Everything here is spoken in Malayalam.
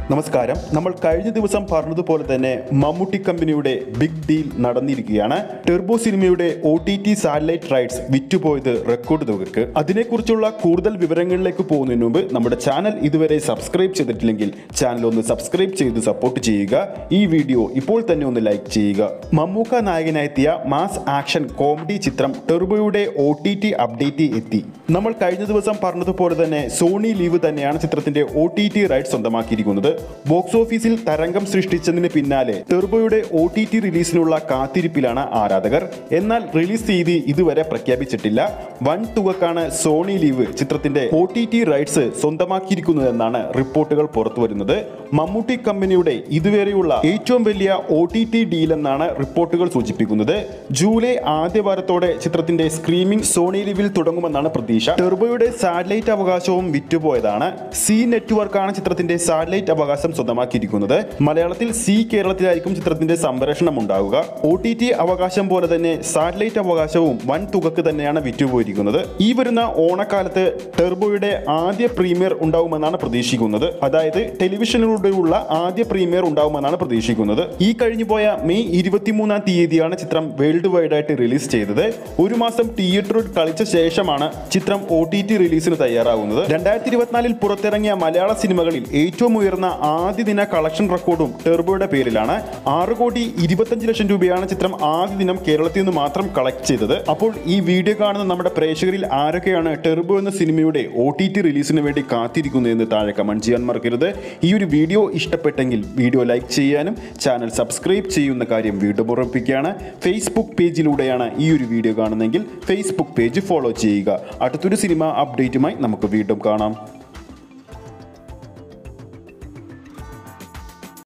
നമസ്കാരം. നമ്മൾ കഴിഞ്ഞ ദിവസം പറഞ്ഞതുപോലെ തന്നെ മമ്മൂട്ടി കമ്പനിയുടെ ബിഗ് ഡീൽ നടന്നിരിക്കുകയാണ്. ടെർബോ സിനിമയുടെ OTT സാറ്റലൈറ്റ് റൈറ്റ്സ് വിറ്റുപോയത് റെക്കോർഡ് തുകയ്ക്ക്. അതിനെക്കുറിച്ചുള്ള കൂടുതൽ വിവരങ്ങളിലേക്ക് പോകുന്നതിന് മുമ്പ് നമ്മുടെ ചാനൽ ഇതുവരെ സബ്സ്ക്രൈബ് ചെയ്തിട്ടില്ലെങ്കിൽ ചാനൽ ഒന്ന് സബ്സ്ക്രൈബ് ചെയ്ത് സപ്പോർട്ട് ചെയ്യുക. ഈ വീഡിയോ ഇപ്പോൾ തന്നെ ഒന്ന് ലൈക്ക് ചെയ്യുക. മമ്മൂക്ക നായകനായെത്തിയ മാസ് ആക്ഷൻ കോമഡി ചിത്രം ടെർബോയുടെ OTT അപ്ഡേറ്റ് എത്തി. നമ്മൾ കഴിഞ്ഞ ദിവസം പറഞ്ഞതുപോലെ തന്നെ സോണി ലീവ് തന്നെയാണ് ചിത്രത്തിന്റെ OTT റൈറ്റ്സ് സ്വന്തമാക്കിയിരിക്കുന്നത്. ബോക്സ് ഓഫീസിൽ തരംഗം സൃഷ്ടിച്ചതിന് പിന്നാലെ ടെർബോയുടെ OTT റിലീസിനുള്ള കാത്തിരിപ്പിലാണ് ആരാധകർ. എന്നാൽ റിലീസ് തീയതി ഇതുവരെ പ്രഖ്യാപിച്ചിട്ടില്ല. വൻ തുകക്കാണ് സോണി ലീവ് ചിത്രത്തിന്റെ OTT റൈറ്റ്സ് സ്വന്തമാക്കിയിരിക്കുന്നതെന്നാണ് റിപ്പോർട്ടുകൾ പുറത്തുവരുന്നത്. മമ്മൂട്ടി കമ്പനിയുടെ ഇതുവരെയുള്ള ഏറ്റവും വലിയ OTT ഡീൽ എന്നാണ് റിപ്പോർട്ടുകൾ സൂചിപ്പിക്കുന്നത്. ജൂലൈ ആദ്യ വാരത്തോടെ ചിത്രത്തിന്റെ സ്ക്രീമിംഗ് സോണി ലീവിൽ തുടങ്ങുമെന്നാണ് പ്രതീക്ഷ. ടെർബോയുടെ സാറ്റലൈറ്റ് അവകാശവും വിറ്റുപോയതാണ്. സി നെറ്റ്വർക്കാണ് ചിത്രത്തിന്റെ സാറ്റലൈറ്റ് അവകാശം സ്വന്തമാക്കിയിരിക്കുന്നത്. മലയാളത്തിൽ സി കേരളത്തിലായിരിക്കും ചിത്രത്തിന്റെ സംപ്രേഷണം ഉണ്ടാവുക. OTT അവകാശം പോലെ തന്നെ സാറ്റലൈറ്റ് അവകാശവും വൻ തുകക്ക് തന്നെയാണ് വിറ്റുപോയിരിക്കുന്നത്. ഈ വരുന്ന ഓണക്കാലത്ത് ടെർബോയുടെ ആദ്യ പ്രീമിയർ ഉണ്ടാവുമെന്നാണ് പ്രതീക്ഷിക്കുന്നത്. അതായത് ടെലിവിഷനിലൂടെയുള്ള ആദ്യ പ്രീമിയർ ഉണ്ടാവുമെന്നാണ് പ്രതീക്ഷിക്കുന്നത്. ഈ കഴിഞ്ഞുപോയ മെയ് 23-ാം തീയതിയാണ് ചിത്രം വേൾഡ് വൈഡ് ആയിട്ട് റിലീസ് ചെയ്തത്. ഒരു മാസം തിയേറ്ററിൽ കളിച്ച ശേഷമാണ് ചിത്രം OTT റിലീസിന് തയ്യാറാകുന്നത്. 2024 പുറത്തിറങ്ങിയ മലയാള സിനിമകളിൽ ഏറ്റവും ഉയർന്ന ആദ്യ ദിന കളക്ഷൻ റെക്കോർഡും ടെർബോയുടെ പേരിലാണ്. 6,25,00,000 രൂപയാണ് ചിത്രം ആദ്യ ദിനം കേരളത്തിൽ നിന്ന് മാത്രം കളക്ട് ചെയ്തത്. അപ്പോൾ ഈ വീഡിയോ കാണുന്ന നമ്മുടെ പ്രേക്ഷകരിൽ ആരൊക്കെയാണ് ടെർബോ എന്ന സിനിമയുടെ OTT റിലീസിന് വേണ്ടി കാത്തിരിക്കുന്നതെന്ന് താഴെ കമന്റ് ചെയ്യാൻ മറക്കരുത്. ഈ ഒരു വീഡിയോ ഇഷ്ടപ്പെട്ടെങ്കിൽ വീഡിയോ ലൈക്ക് ചെയ്യാനും ചാനൽ സബ്സ്ക്രൈബ് ചെയ്യുന്ന കാര്യം വീണ്ടും ഉറപ്പിക്കുകയാണ്. ഫേസ്ബുക്ക് പേജിലൂടെയാണ് ഈ ഒരു വീഡിയോ കാണുന്നതെങ്കിൽ ഫേസ്ബുക്ക് പേജ് ഫോളോ ചെയ്യുക. അടുത്തൊരു സിനിമ അപ്ഡേറ്റുമായി നമുക്ക് വീണ്ടും കാണാം.